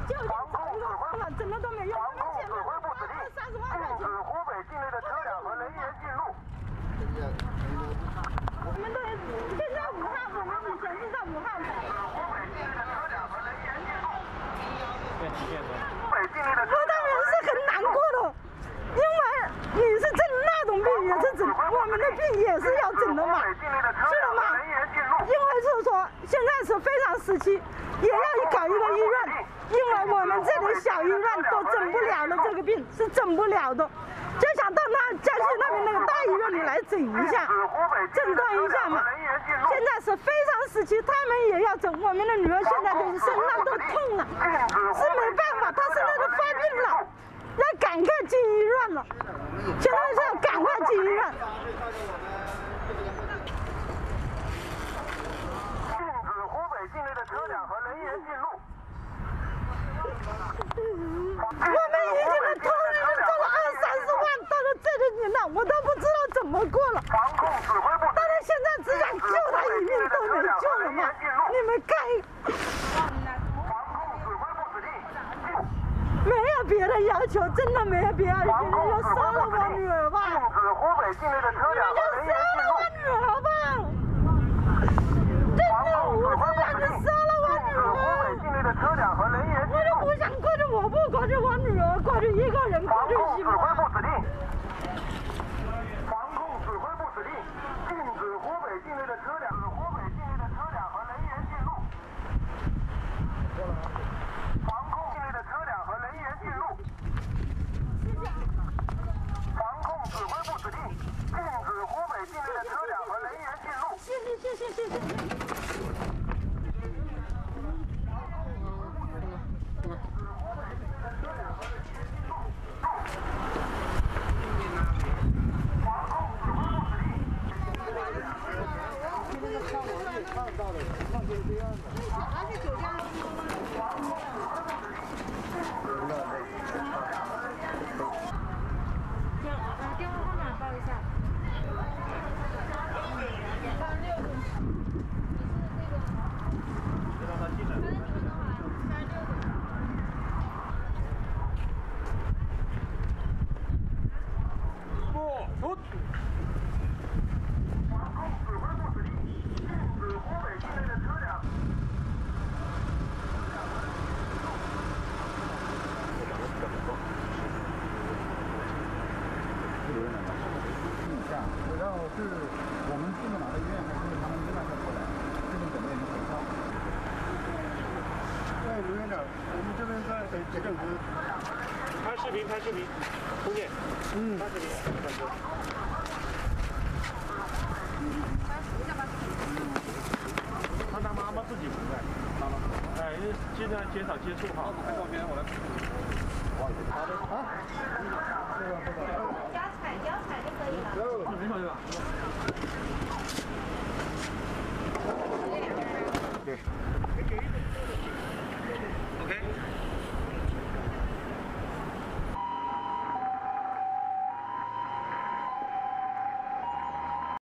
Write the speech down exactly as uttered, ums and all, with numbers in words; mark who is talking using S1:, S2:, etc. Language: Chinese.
S1: 就近找一个方法，怎么都没用。我们前面花了三十万块钱。
S2: 湖北境内的车辆和人员进入。
S1: 我们都现在武汉，我们以前是在武汉的。
S2: 湖北境内的车辆和人员进入。
S3: 变成变成。
S2: 湖北境内的。
S1: 我当然是很难过的，因为你是整那种病也是整，我们的病也是要整的嘛，是的嘛。因为是说现在是非常时期，也要搞一个医院，因为我们这里小医院都整不了的，这个病是整不了的，就想到那江西那边那个大医院里来整一下，诊断一下嘛。现在是非常时期，他们也要整，我们的女儿现在就是身上都痛了，是没办法，她现在都发病了。要赶快进医院了，现在是要赶快进医院。
S2: 禁止湖北境内的车辆和人员进入。
S1: 我们已经的托人做了二三十万，到了这里你了，我都不知道怎么过了。但是现在只想救他一命都没救了嘛，你们干。没有别的要求，真的没有别的要求，就杀了我女儿吧！
S2: 禁止湖北境内的车辆和人员进入。
S1: 我女儿吧！真的，我是让你杀了我女儿！
S2: 湖北境内的车辆和人员进入。
S1: 我就不想过去，我不过去，我女儿过去一个人过去行吗？
S2: 指挥部指令。防控指挥部指令，禁止湖北境内的车辆、湖北境内的车辆和人员进入。防控境内的车辆和人员进入。防控指挥部指令，禁止湖北境内的车辆和人员进入。
S1: 谢谢谢谢谢谢。
S4: 然后是我们进不了的医院，还是他们另外再过来，这边准备已经很快。哎，刘院长，我们这边在等急诊室。
S3: 拍视频，拍视频，空姐，嗯，拍视频，拍视频。他他妈妈自己不在，妈妈，哎，尽量减少接触哈。来这边，我来。好的，啊，这个这个。
S5: 脚踩脚踩就可以了。
S3: 有，没有对吧？
S4: 对。